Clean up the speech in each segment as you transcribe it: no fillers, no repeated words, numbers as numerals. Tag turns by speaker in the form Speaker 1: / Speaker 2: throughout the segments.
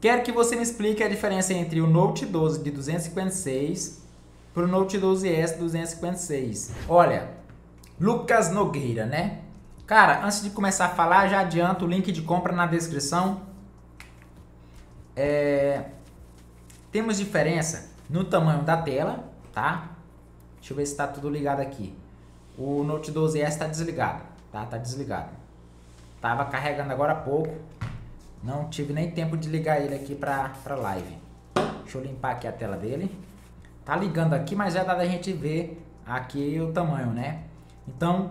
Speaker 1: Quero que você me explique a diferença entre o Note 12 de 256 para o Note 12S 256. Olha, Lucas Nogueira, né? Cara, antes de começar a falar, já adianto o link de compra na descrição. Temos diferença no tamanho da tela, tá? Deixa eu ver se está tudo ligado aqui. O Note 12S está desligado, tá? Tá desligado. Tava carregando agora há pouco. Não tive nem tempo de ligar ele aqui pra live. Deixa eu limpar aqui a tela dele. Tá ligando aqui, mas já dá da gente ver aqui o tamanho, né? Então,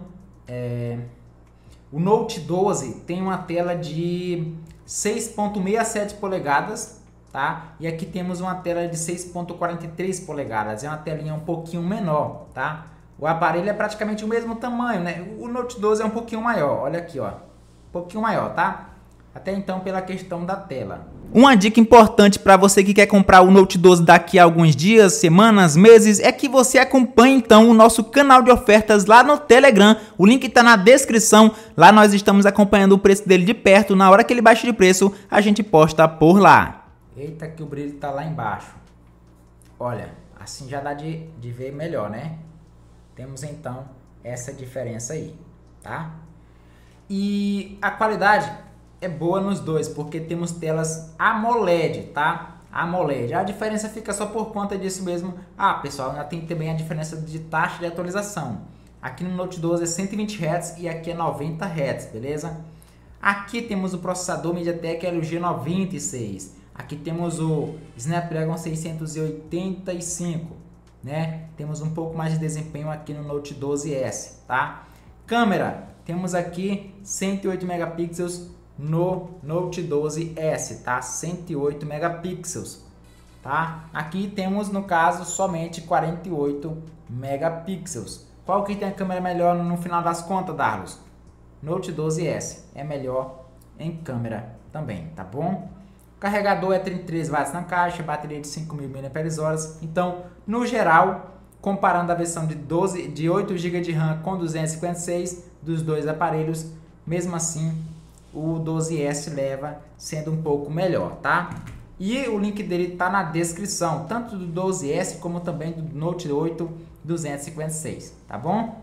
Speaker 1: o Note 12 tem uma tela de 6.67 polegadas, tá? E aqui temos uma tela de 6.43 polegadas. É uma telinha um pouquinho menor, tá? O aparelho é praticamente o mesmo tamanho, né? O Note 12 é um pouquinho maior. Olha aqui, ó. Um pouquinho maior, tá? Até então pela questão da tela. Uma dica importante para você que quer comprar o Note 12 daqui a alguns dias, semanas, meses, é que você acompanhe então o nosso canal de ofertas lá no Telegram. O link está na descrição. Lá nós estamos acompanhando o preço dele de perto. Na hora que ele baixa de preço, a gente posta por lá. Eita, que o brilho tá lá embaixo. Olha, assim já dá de ver melhor, né? Temos então essa diferença aí, tá? E a qualidade é boa nos dois, porque temos telas AMOLED, tá? AMOLED. A diferença fica só por conta disso mesmo. Ah, pessoal, ainda tem também a diferença de taxa de atualização. Aqui no Note 12 é 120 Hz e aqui é 90 Hz, beleza? Aqui temos o processador MediaTek Helio G96. Aqui temos o Snapdragon 685, né? Temos um pouco mais de desempenho aqui no Note 12S, tá? Câmera, temos aqui 108 megapixels no Note 12S, tá? 108 megapixels, tá? Aqui temos, no caso, somente 48 megapixels. Qual que tem a câmera melhor no final das contas, Darlos? Note 12S é melhor em câmera também, tá bom? O carregador é 33 watts na caixa, bateria de 5.000 mAh. Então, no geral, comparando a versão de 8 GB de RAM com 256 dos dois aparelhos, mesmo assim, o 12S leva sendo um pouco melhor, tá? E o link dele tá na descrição, tanto do 12S como também do Note 8 256, tá bom?